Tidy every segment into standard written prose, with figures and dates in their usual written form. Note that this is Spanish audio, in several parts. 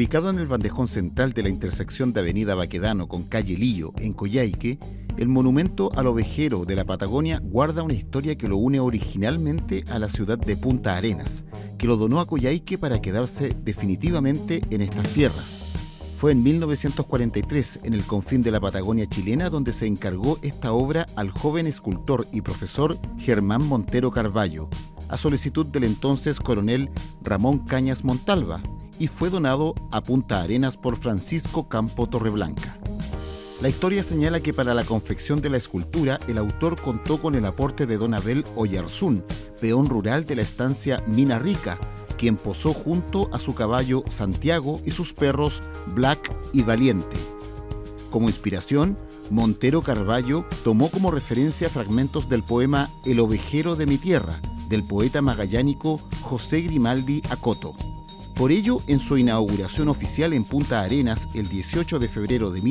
Ubicado en el bandejón central de la intersección de Avenida Baquedano con calle Lillo, en Coyhaique, el monumento al ovejero de la Patagonia guarda una historia que lo une originalmente a la ciudad de Punta Arenas, que lo donó a Coyhaique para quedarse definitivamente en estas tierras. Fue en 1943, en el confín de la Patagonia chilena, donde se encargó esta obra al joven escultor y profesor Germán Montero Carvallo, a solicitud del entonces coronel Ramón Cañas Montalva, y fue donado a Punta Arenas por Francisco Campo Torreblanca. La historia señala que para la confección de la escultura, el autor contó con el aporte de don Abel Oyarzún, peón rural de la estancia Mina Rica, quien posó junto a su caballo Santiago y sus perros Black y Valiente. Como inspiración, Montero Carvallo tomó como referencia fragmentos del poema El ovejero de mi tierra, del poeta magallánico José Grimaldi Acoto. Por ello, en su inauguración oficial en Punta Arenas el 18 de febrero de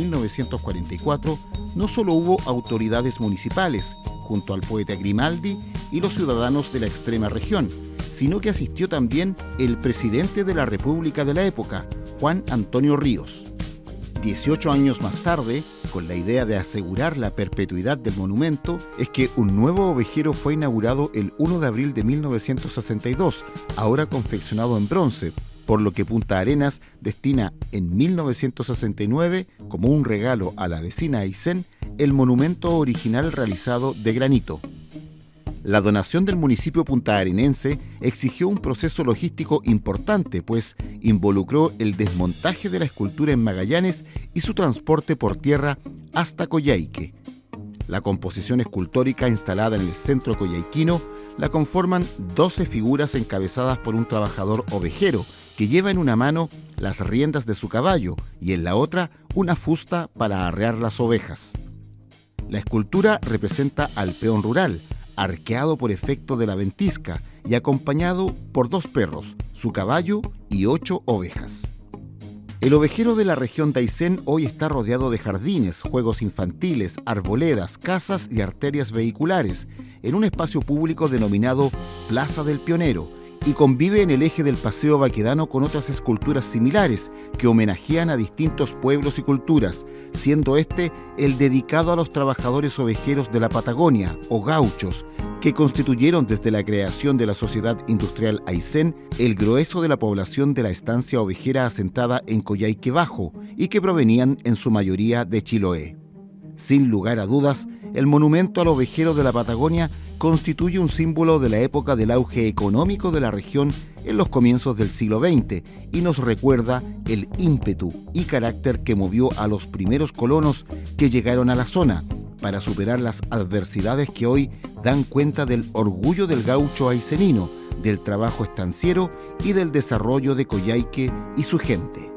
1944, no solo hubo autoridades municipales, junto al poeta Grimaldi y los ciudadanos de la extrema región, sino que asistió también el presidente de la República de la época, Juan Antonio Ríos. 18 años más tarde, con la idea de asegurar la perpetuidad del monumento, es que un nuevo ovejero fue inaugurado el 1 de abril de 1962, ahora confeccionado en bronce, por lo que Punta Arenas destina en 1969, como un regalo a la vecina Aysén, el monumento original realizado de granito. La donación del municipio puntaarenense exigió un proceso logístico importante, pues involucró el desmontaje de la escultura en Magallanes y su transporte por tierra hasta Coyhaique. La composición escultórica instalada en el centro coyhaiquino la conforman 12 figuras encabezadas por un trabajador ovejero que lleva en una mano las riendas de su caballo y en la otra una fusta para arrear las ovejas. La escultura representa al peón rural, arqueado por efecto de la ventisca y acompañado por 2 perros, su caballo y 8 ovejas. El ovejero de la región de Aysén hoy está rodeado de jardines, juegos infantiles, arboledas, casas y arterias vehiculares, en un espacio público denominado Plaza del Pionero, y convive en el eje del Paseo Baquedano con otras esculturas similares que homenajean a distintos pueblos y culturas, siendo este el dedicado a los trabajadores ovejeros de la Patagonia, o gauchos, que constituyeron desde la creación de la Sociedad Industrial Aysén el grueso de la población de la estancia ovejera asentada en Coyhaique Bajo y que provenían en su mayoría de Chiloé. Sin lugar a dudas, el monumento al ovejero de la Patagonia constituye un símbolo de la época del auge económico de la región en los comienzos del siglo XX y nos recuerda el ímpetu y carácter que movió a los primeros colonos que llegaron a la zona para superar las adversidades que hoy dan cuenta del orgullo del gaucho aysenino, del trabajo estanciero y del desarrollo de Coyhaique y su gente.